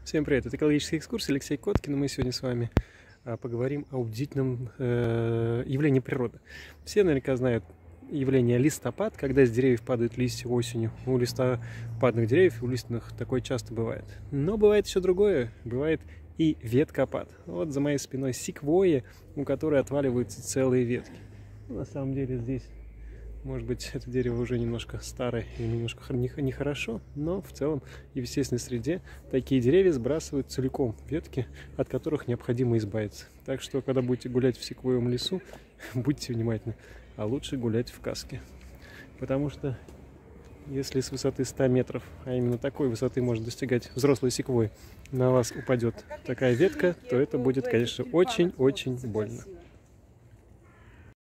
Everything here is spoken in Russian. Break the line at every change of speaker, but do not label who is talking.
Всем привет, это экологическая экскурсия, Алексей Коткин, и мы сегодня с вами поговорим о удивительном явлении природы. Все наверняка знают явление листопад, когда с деревьев падают листья осенью. У листопадных деревьев, у лиственных такое часто бывает. Но бывает еще другое, бывает и веткопад. Вот за моей спиной секвойя, у которой отваливаются целые ветки. На самом деле здесь, может быть, это дерево уже немножко старое и немножко нехорошо, но в целом и в естественной среде такие деревья сбрасывают целиком ветки, от которых необходимо избавиться. Так что, когда будете гулять в секвойном лесу, будьте внимательны, а лучше гулять в каске. Потому что если с высоты 100 метров, а именно такой высоты может достигать взрослый секвой, на вас упадет такая ветка, то это будет, конечно, очень-очень больно.